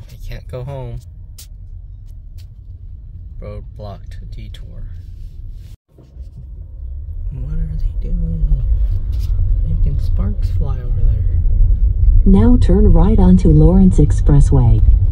I can't go home. Road blocked. Detour. What are they doing? Making sparks fly over there. Now turn right onto Lawrence Expressway.